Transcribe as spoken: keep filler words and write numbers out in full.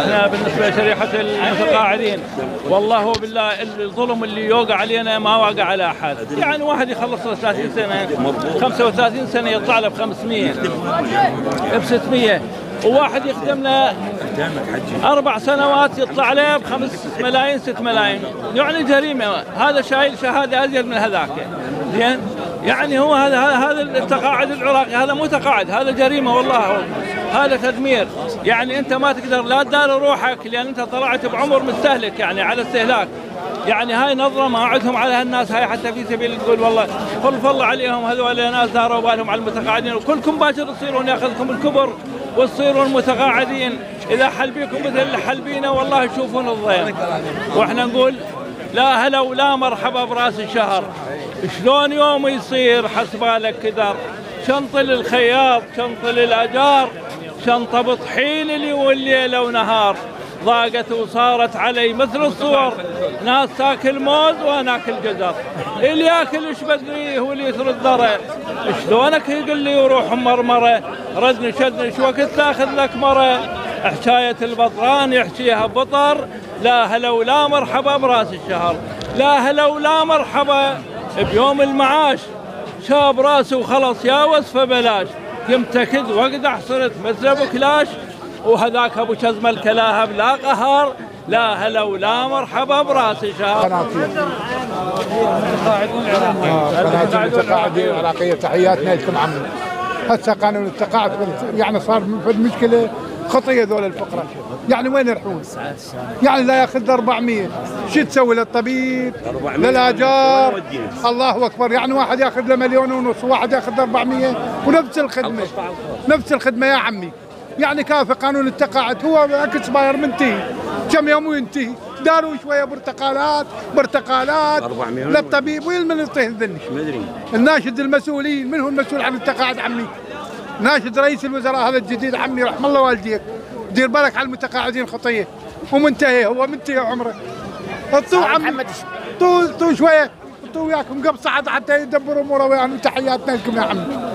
احنا بالنسبه لشريحه المتقاعدين والله بالله الظلم اللي يوقع علينا ما وقع على احد، يعني واحد يخلص ثلاثين سنه خمسة وثلاثين سنه يطلع له ب خمسمية ب ستمية، وواحد يخدم له اربع سنوات يطلع له بخمس ملايين ست ملايين، يعني جريمه. هذا شايل شهاده ازيد من هذاك، زين؟ يعني هو هذا هذا التقاعد العراقي هذا مو تقاعد، هذا جريمه والله، هذا تدمير. يعني انت ما تقدر لا تدار روحك لان انت طلعت بعمر مستهلك، يعني على استهلاك. يعني هاي نظره ما عندهم على هالناس هاي، حتى في سبيل تقول والله فل فل عليهم هذول ناس داروا بالهم على المتقاعدين، وكلكم باكر تصيرون ياخذكم الكبر وتصيرون متقاعدين. اذا حلبيكم مثل اللي حلبينا والله تشوفون الضيم. واحنا نقول لا هلا ولا مرحبا براس الشهر. شلون يوم يصير حسبالك كدر، شنطة للخياط شنطة للأجار، شنطة بطحين لي والليلة ونهار، ضاقت وصارت علي مثل الصور، ناس تاكل موز وانا اكل جزر، اللي ياكل ايش بدريه واللي يثرد ذره، شلونك يقول لي وروح مرمره، ردني شدني ايش وقت تاخذ لك مره، حكاية البطران يحكيها بطر، لا هلا ولا مرحبا براس الشهر، لا هلا ولا مرحبا بيوم المعاش، شاب راسه وخلص يا وصفه بلاش، يمتكد واقدح صرت مثل ابو كلاش، وهذاك ابو شزم الكلاهب لا قهر، لا هلا ولا مرحبا براس شهر. قناة المتقاعدين العراقية تحياتنا لكم عمي. هسه قانون التقاعد يعني صار في مشكلة خطية ذول الفقراء، يعني وين يروحون؟ يعني لا ياخذ أربعمية، شو تسوي للطبيب؟ للاجار؟ الله اكبر، يعني واحد ياخذ له مليون ونص وواحد ياخذ أربعمية ونفس الخدمة، نفس الخدمة يا عمي. يعني كافي قانون التقاعد، هو اكسباير منتهي، كم يوم وينتهي، داروا شويه برتقالات برتقالات للطبيب، وين من يعطيه الذني؟ الناشد المسؤولين، من هو المسؤول عن التقاعد عمي؟ ناشد رئيس الوزراء هذا الجديد عمي، رحم الله والديك، دير بالك على المتقاعدين خطيه، ومنتهي هو منتهي عمره. الطو عمي طو طو شويه، طو وياكم قبصه حتى يدبروا اموره وياهم. تحياتنا لكم يا عمي.